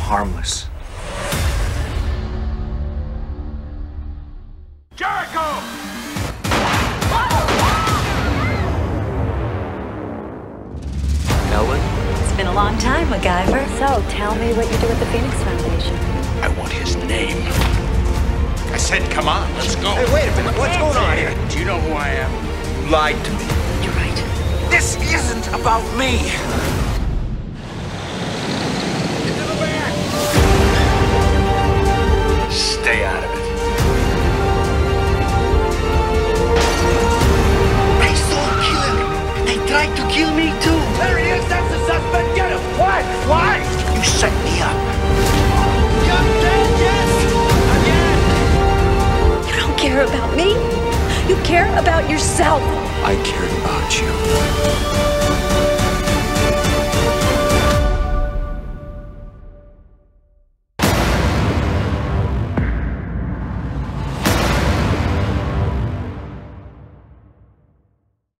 harmless. Jericho! Ellen? It's been a long time, MacGyver. So, tell me what you do with the Phoenix Foundation. I want his name. I said, come on, let's go. Hey, wait a minute. What's going on here? Do you know who I am? You lied to me. You're right. This isn't about me. Into the van! Stay out of it. I saw a killer. They tried to kill me too. There he is! That's the suspect! Get him! Why? Why? You set me up. You're dead, yes! Again! You don't care about me. You care about yourself. I cared about you.